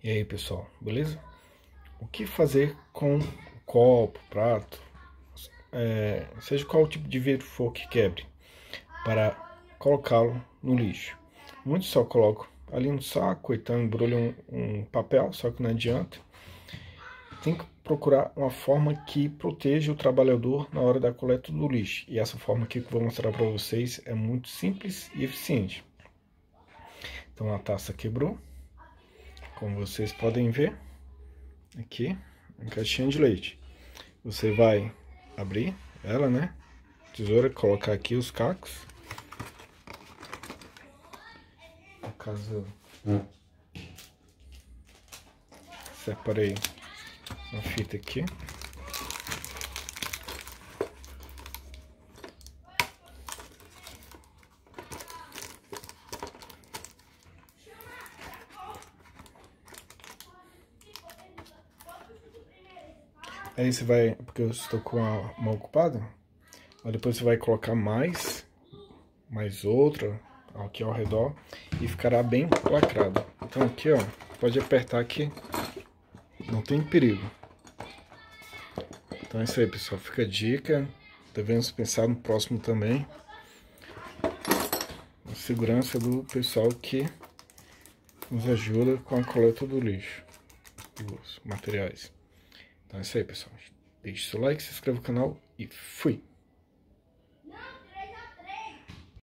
E aí, pessoal, beleza? O que fazer com o copo, prato, seja qual tipo de vidro for que quebre, para colocá-lo no lixo? Muitos só colocam ali no saco, então embrulham um papel, só que não adianta. Tem que procurar uma forma que proteja o trabalhador na hora da coleta do lixo. E essa forma aqui que eu vou mostrar para vocês é muito simples e eficiente. Então a taça quebrou, como vocês podem ver. Aqui, uma caixinha de leite. Você vai abrir ela, né? Tesoura, colocar aqui os cacos. No caso, separei uma fita aqui. Aí você vai, porque eu estou com a mão ocupada, aí depois você vai colocar mais outra aqui ao redor e ficará bem lacrado. Então aqui, ó, pode apertar aqui, não tem perigo. Então é isso aí, pessoal, fica a dica, devemos pensar no próximo também. A segurança do pessoal que nos ajuda com a coleta do lixo, dos materiais. Então é isso aí, pessoal. Deixe seu like, se inscreva no canal e fui!